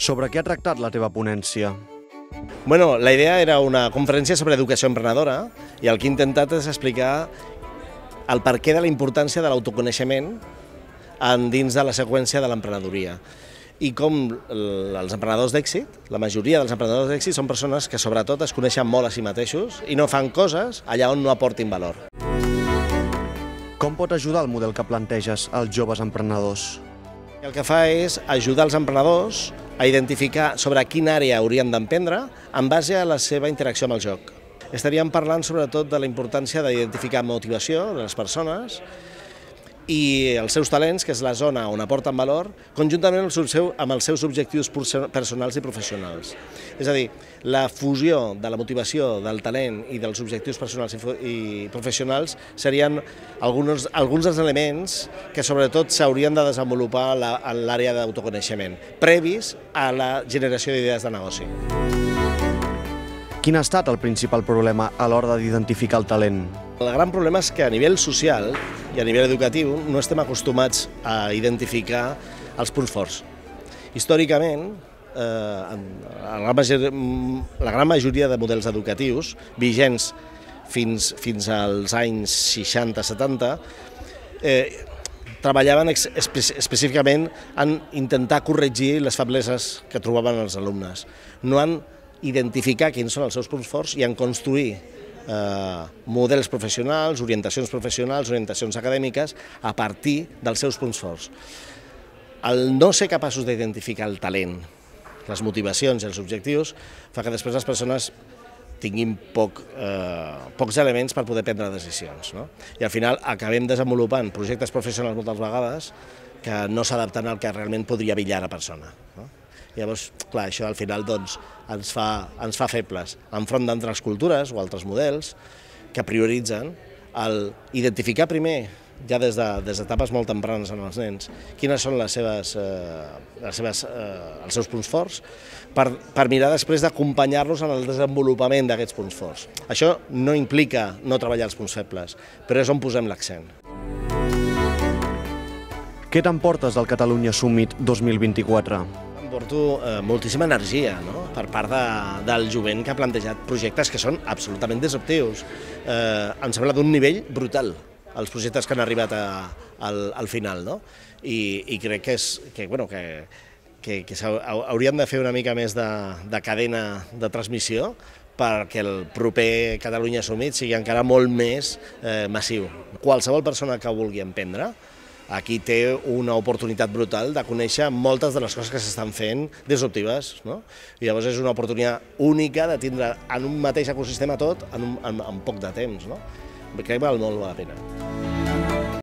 Sobre què ha tractat la teva ponència? Bueno, la idea era una conferència sobre educació emprenedora i el que he intentat és explicar el perquè de la importància de l'autoconeixement dins de la seqüència de l'emprenedoria i com els emprenedors d'èxit, la majoria dels emprenedors d'èxit són persones que sobretot es coneixen molt a si mateixos i no fan coses allà on no aportin valor. Com pot ajudar el model que planteges als joves emprenedors? El que fa és ajudar els emprenedors a identificar sobre quina àrea haurien d'emprendre en base a la seva interacció amb el joc. Estaríem parlant sobretot de la importància d'identificar motivació de les persones i els seus talents, que és la zona on aporten valor, conjuntament amb els seus objectius personals i professionals. És a dir, la fusió de la motivació, del talent i dels objectius personals i professionals serien alguns dels elements que sobretot s'haurien de desenvolupar en l'àrea d'autoconeixement, previs a la generació d'idees de negoci. Quin ha estat el principal problema a l'hora d'identificar el talent? El gran problema és que a nivell social i a nivell educatiu no estem acostumats a identificar els punts forts. Històricament, la gran majoria de models educatius vigents fins als anys 60-70 treballaven específicament en intentar corregir les febleses que trobaven els alumnes, no en identificar quins són els seus punts forts i en construir models professionals, orientacions acadèmiques a partir dels seus punts forts. El no ser capaços d'identificar el talent, les motivacions i els objectius fa que després les persones tinguin pocs elements per poder prendre decisions. I al final acabem desenvolupant projectes professionals moltes vegades que no s'adapten al que realment podria brillar a la persona. Llavors, clar, això al final ens fa febles enfront d'altres cultures o altres models que prioritzen identificar primer, ja des d'etapes molt tempranes en els nens, quines són els seus punts forts, per mirar després d'acompanyar-los en el desenvolupament d'aquests punts forts. Això no implica no treballar els punts febles, però és on posem l'accent. Què t'emportes del Catalunya Summit 2024? Porto moltíssima energia per part del jovent que ha plantejat projectes que són absolutament disruptius. Em sembla d'un nivell brutal els projectes que han arribat al final. I crec que haurien de fer una mica més de cadena de transmissió perquè el proper Catalunya Summit sigui encara molt més massiu. Qualsevol persona que vulgui emprendre aquí té una oportunitat brutal de conèixer moltes de les coses que s'estan fent disruptives. I llavors és una oportunitat única de tindre en un mateix ecosistema tot en poc de temps. Crec que val molt la pena.